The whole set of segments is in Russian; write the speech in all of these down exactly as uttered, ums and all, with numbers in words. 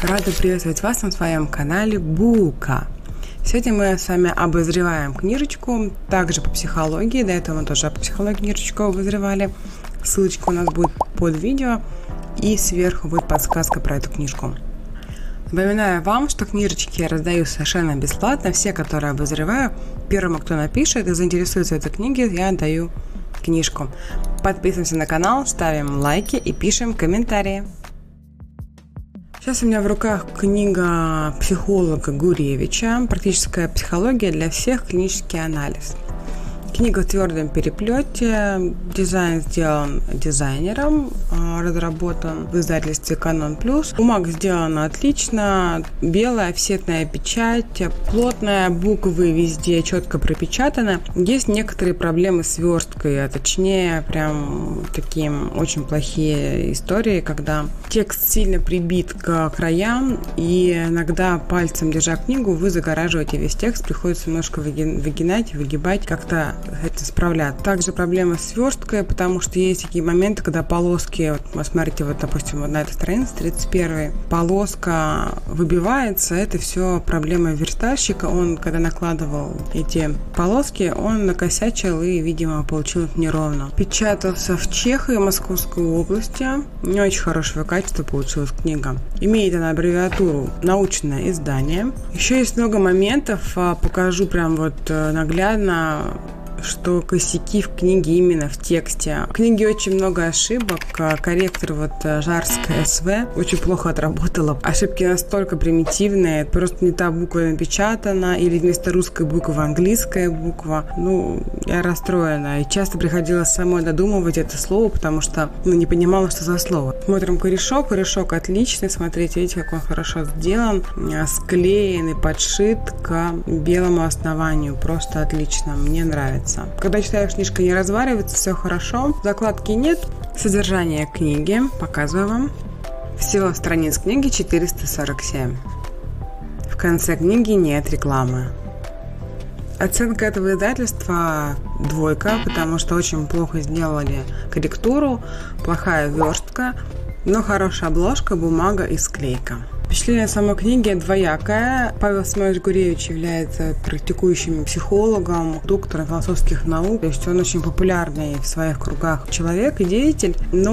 Рада приветствовать вас на своем канале Бука. Сегодня мы с вами обозреваем книжечку, также по психологии. До этого мы тоже по психологии книжечку обозревали. Ссылочка у нас будет под видео, и сверху будет подсказка про эту книжку. Напоминаю вам, что книжечки я раздаю совершенно бесплатно. Все, которые обозреваю, первому, кто напишет и заинтересуется этой книге, я даю книжку. Подписываемся на канал, ставим лайки и пишем комментарии. Сейчас у меня в руках книга психолога Гуревича «Практическая психология для всех. Клинический анализ». Книга в твердом переплете, дизайн сделан дизайнером, разработан в издательстве Канон Плюс. Бумага сделана отлично, белая офсетная печать, плотная, буквы везде четко пропечатаны. Есть некоторые проблемы с версткой, а точнее прям такие очень плохие истории, когда текст сильно прибит к краям, и иногда пальцем держа книгу вы загораживаете весь текст, приходится немножко выгинать, выгибать, как-то это справляться. Также проблема с сверсткой, потому что есть такие моменты, когда полоски, вот, вы смотрите, вот, допустим, вот на этой странице, тридцать первой, полоска выбивается, это все проблема верстальщика. Он, когда накладывал эти полоски, он накосячил и, видимо, получил их неровно. Печатался в Чехии, Московской области. Не очень хорошего качества получилась книга. Имеет она аббревиатуру «Научное издание». Еще есть много моментов, покажу прям вот наглядно, что косяки в книге именно в тексте. В книге очень много ошибок. Корректор вот Жарская СВ очень плохо отработала. Ошибки настолько примитивные. Просто не та буква напечатана, или вместо русской буквы английская буква. Ну, я расстроена. И часто приходилось самой додумывать это слово, потому что ну, не понимала, что за слово. Смотрим корешок. Корешок отличный. Смотрите, видите, как он хорошо сделан. Склеен и подшит к белому основанию. Просто отлично. Мне нравится. Когда читаешь, книжка не разваривается, все хорошо. Закладки нет. Содержание книги показываю вам. Всего страниц книги четыреста сорок семь. В конце книги нет рекламы. Оценка этого издательства двойка, потому что очень плохо сделали корректуру, плохая верстка, но хорошая обложка, бумага и склейка. Впечатление самой книги двоякое. Павел Семенович Гуревич является практикующим психологом, доктором философских наук. То есть он очень популярный в своих кругах человек и деятель.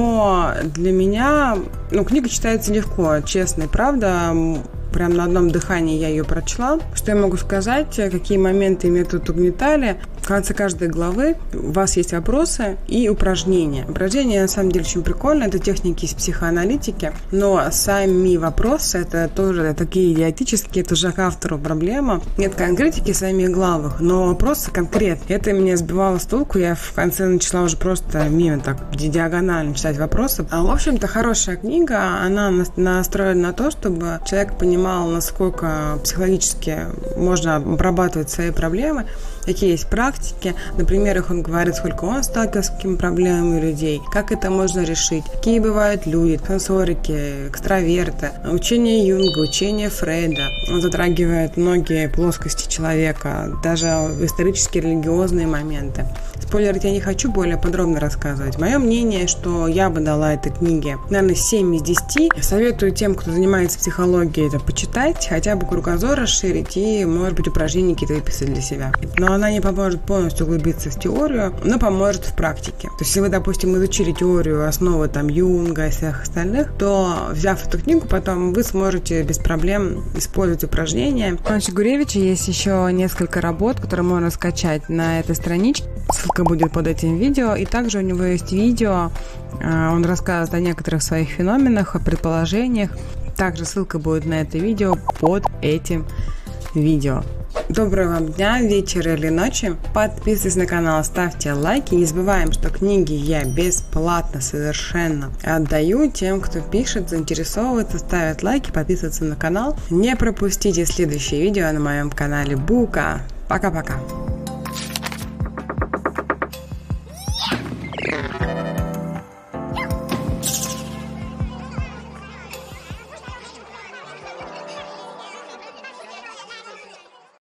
Но для меня ну, книга читается легко, честно и правда. Прям на одном дыхании я ее прочла. Что я могу сказать, какие моменты меня тут угнетали. В конце каждой главы у вас есть вопросы и упражнения. Упражнения на самом деле очень прикольные. Это техники из психоаналитики. Но сами вопросы, это тоже такие идиотические, это уже к автору проблема. Нет конкретики в самих главах, но вопросы конкретные. Это меня сбивало с толку. Я в конце начала уже просто мимо так диагонально читать вопросы. А, в общем-то, хорошая книга. Она настроена на то, чтобы человек понимал, насколько психологически можно обрабатывать свои проблемы, какие есть практики. На примерах он говорит, сколько он сталкивался с какими проблемами у людей, как это можно решить, какие бывают люди, сенсорики, экстраверты, учение Юнга, учение Фрейда. Он затрагивает многие плоскости человека, даже исторические религиозные моменты. Спойлерить я не хочу более подробно рассказывать. Мое мнение, что я бы дала этой книге, наверное, семь из десяти. Советую тем, кто занимается психологией, это почитать, хотя бы кругозор расширить и, может быть, упражнения какие-то выписать для себя. Но она не поможет полностью углубиться в теорию, но поможет в практике. То есть, если вы, допустим, изучили теорию, основы там Юнга и всех остальных, то, взяв эту книгу, потом вы сможете без проблем использовать упражнения. У Гуревича есть еще несколько работ, которые можно скачать на этой страничке. Ссылка будет под этим видео. И также у него есть видео, он рассказывает о некоторых своих феноменах, о предположениях. Также ссылка будет на это видео под этим видео. Доброго вам дня, вечера или ночи. Подписывайтесь на канал, ставьте лайки. Не забываем, что книги я бесплатно совершенно отдаю тем, кто пишет, заинтересовывается, ставит лайки, подписывается на канал. Не пропустите следующее видео на моем канале Бука. Пока-пока.